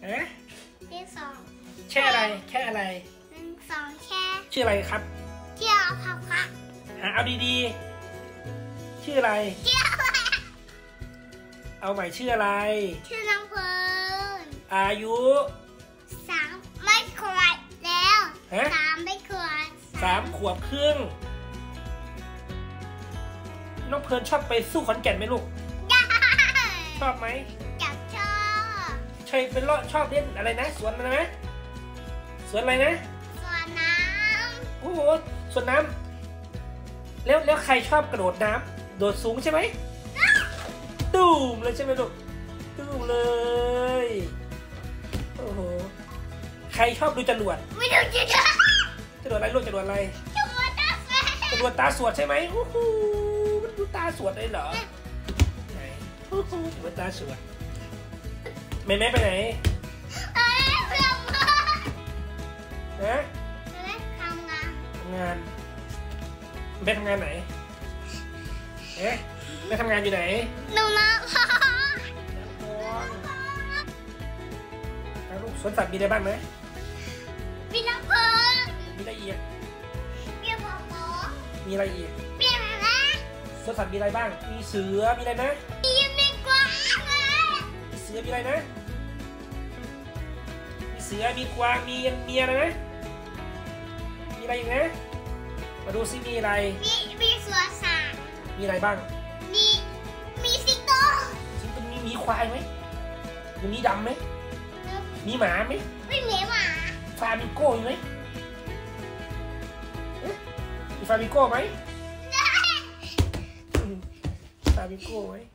ที่สองแช่อะไรแค่อะไร 1 2แช่ชื่ออะไรครับเที่ยวครับค่ะเอาดีๆชื่ออะไรเที่ยวเอาใหม่ชื่ออะไรชื่อน้องเพลินอายุ 3ไม่ขวบแล้ว3ไม่ขวบ 3 ขวบครึ่งน้องเพลินชอบไปสู้ขอนแก่นไหมลูกชอบไหมชอบใช่เป็นชอบเล่นอะไรนะสวนอะไรนะสวนอะไรนะสวนน้ำโอ้โหสวนน้ำแล้วใครชอบกระโดดน้ำโดดสูงใช่ไหมตูมเลยใช่ไหมลูกตูมเลยโอ้โหใครชอบดูจรวดไม่ดูจรวดอะไรลูกจรวดอะไรจรวดตาสวดใช่ไหมโอ้โหมันดูตาสวดได้เหรอไหนโอ้โหจรวดตาสวดแม่ไปไหนเพื่อนมาทำงานแม่ทำงานไหนแม่ทำงานอยู่ไหนหนูนะลูกสวนสัตว์มีอะไรบ้างไหมมีน้ำเพลินมีอะไรอีกมีหมูมีอะไรอีกมีอะไรสวนสัตว์มีอะไรบ้างมีเสือมีอะไรนะมีกวางมีเสือมีอะไรนะมีเสือมีกวางมีอะไรนะมีอะไรอีกนะมาดูซิมีอะไรมีสวนสัตว์มีอะไรบ้างมีสิงโตมีควายไหมมีดำไหมมีหมาไหมไม่มีหมาฟามิโก้ไหมมีฟามิโก้ไหมฟามิโก้ไหม